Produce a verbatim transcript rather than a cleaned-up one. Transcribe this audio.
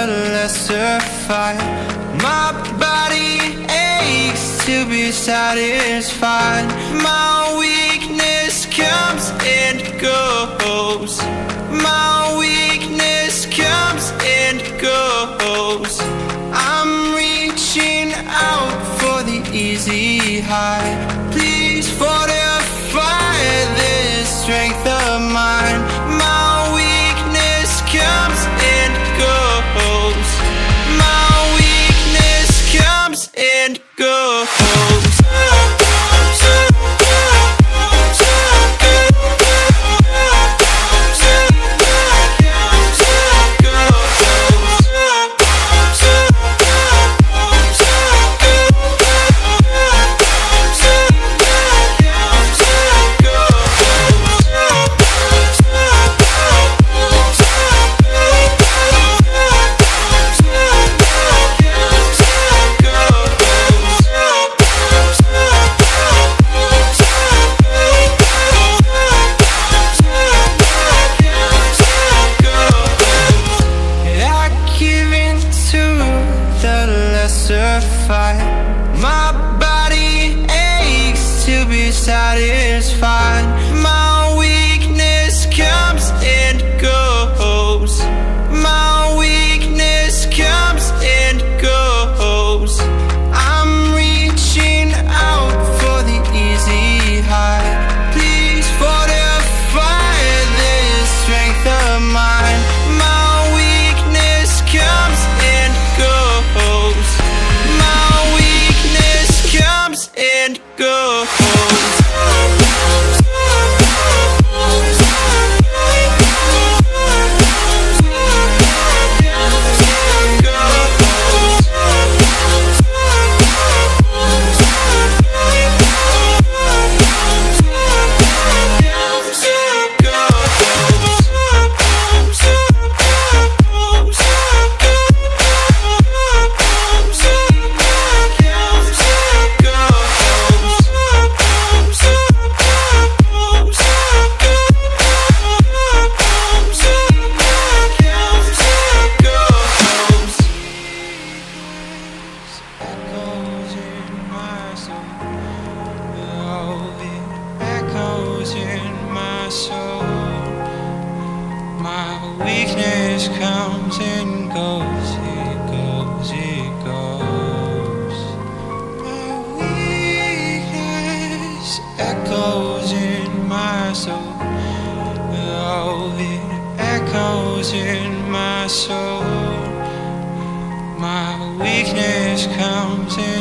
the lesser fight. My body aches to be satisfied. My weakness comes and goes. My weakness comes and goes. I'm reaching out for the easy high. Please fortify this strength of mine. My weakness comes and goes. My weakness comes and goes. My body aches to be satisfied. My weakness comes and goes. My weakness comes and goes. I'm reaching out for the easy high. Please fortify this strength of mine. My weakness comes and goes. And go. My weakness comes and goes, it goes, it goes. My weakness echoes in my soul. Oh, it echoes in my soul. My weakness comes and